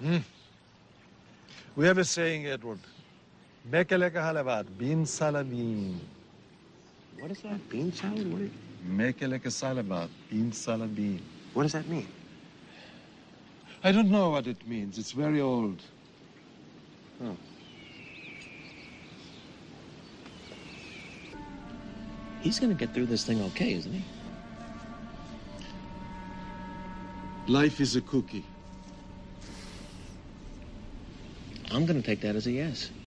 We have a saying, Edward. Mekeleke halavat, bin salabin. What is that? Bean salad? What? Mekeleke salabat, bin salabin. What does that mean? I don't know what it means. It's very old. Oh. He's gonna get through this thing okay, isn't he? Life is a cookie. I'm gonna take that as a yes.